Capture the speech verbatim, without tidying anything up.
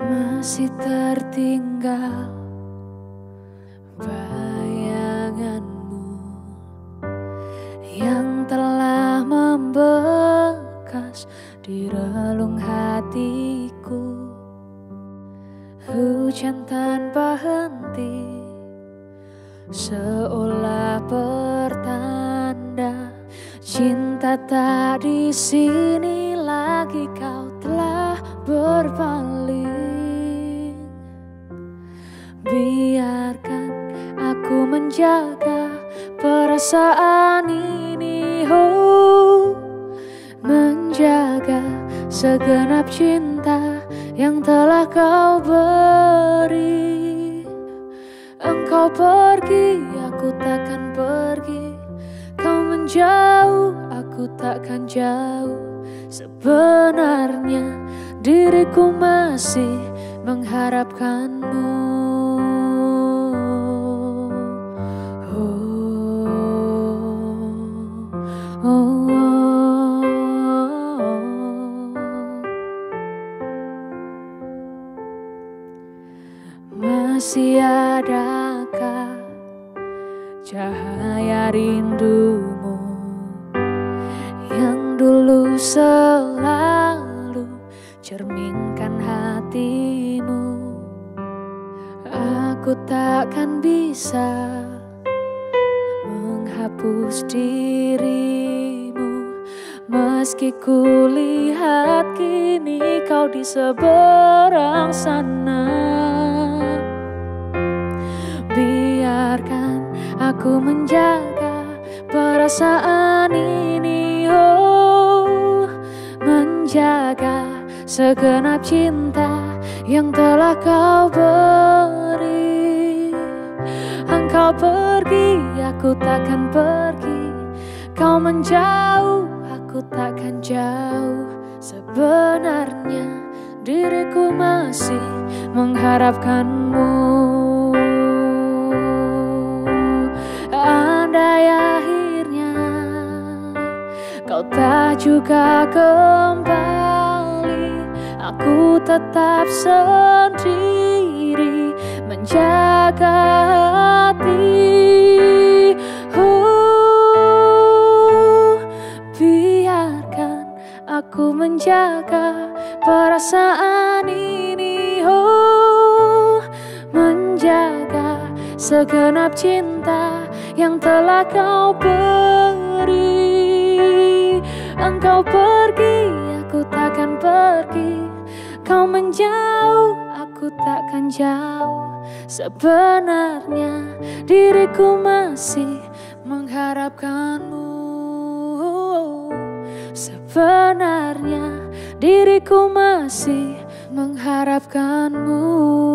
Masih tertinggal bayanganmu yang telah membekas di relung hatiku. Hujan tanpa henti seolah pertanda cinta tak di sini lagi, kau telah berpaling. Biarkan aku menjaga perasaan ini, oh, menjaga segenap cinta yang telah kau beri. Engkau pergi, aku takkan pergi. Kau menjauh, aku takkan jauh. Sebenarnya diriku masih mengharapkanmu. Oh, oh, oh. Masih adakah cahaya rindumu yang dulu selalu cerminkan hatimu? Aku takkan bisa menghapus dirimu, meski ku lihat kini kau di seberang sana. Biarkan aku menjaga perasaan ini, oh, menjaga segenap cinta yang telah kau beri. Engkau pergi, aku takkan pergi. Kau menjauh, aku takkan jauh. Sebenarnya diriku masih mengharapkanmu. Andai akhirnya kau tak juga kembali, aku tetap sendiri menjaga hati. Oh, biarkan aku menjaga perasaan ini, oh, menjaga segenap cinta yang telah kau beri. Engkau pergi, aku takkan pergi. Kau menjauh, aku takkan jauh. Sebenarnya diriku masih mengharapkanmu. Sebenarnya diriku masih mengharapkanmu.